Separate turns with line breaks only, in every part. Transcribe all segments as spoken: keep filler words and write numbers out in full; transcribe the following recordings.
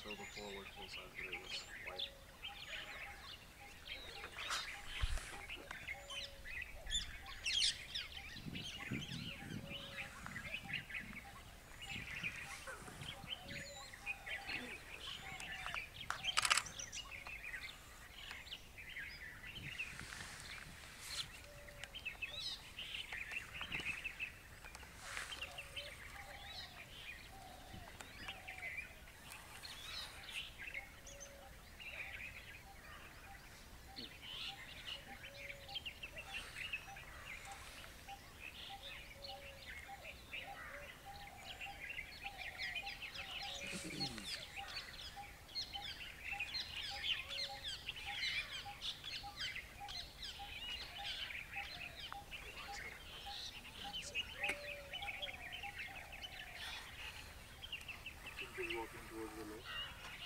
plateau before was full size, but it was white. Walking towards the lake.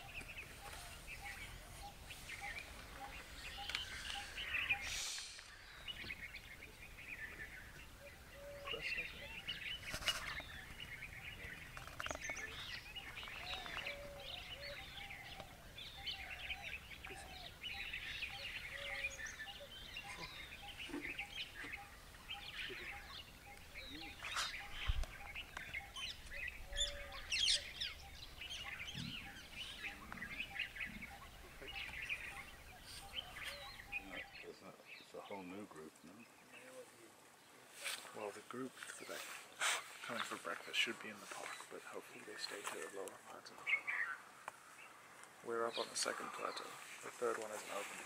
Whole new group, no?
Well, the group that are coming for breakfast should be in the park, but hopefully they stay to the lower plateau. We're up on the second plateau. The third one isn't open.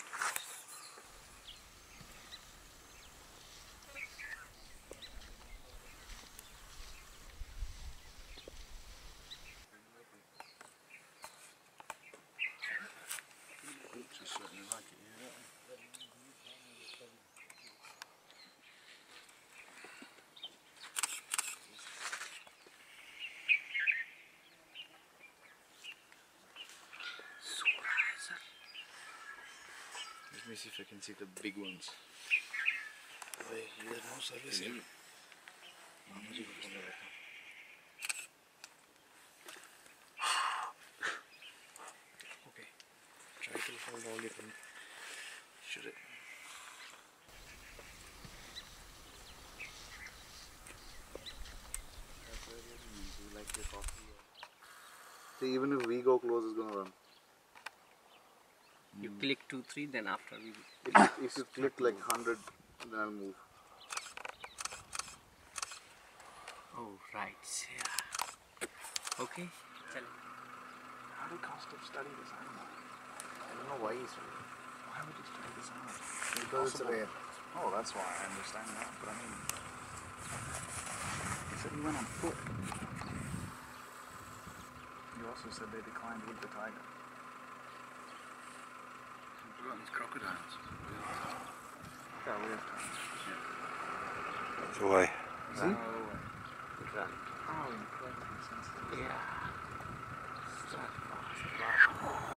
Just certainly like it, yeah.
Let me see if I can see the big ones.
They here, no sabes.
Okay. Try to hold all you can. Should it? Do you like your coffee? See, even if we go close, it's gonna run.
You click two, three, then after we.
If, if you click like one hundred, then I'll move.
Oh, right. Yeah. Okay. Chal.
How did Costa study this animal? I don't know why he's. Why would he study this animal?
Because it's rare.
Oh, that's why I understand that. But I mean, he said he went on foot. You also said they declined with the tiger.
We've got these crocodiles.
Yeah, we have time.
That's the way.
See?
Right.
Oh, incredibly sensitive.
Yeah. Start fast.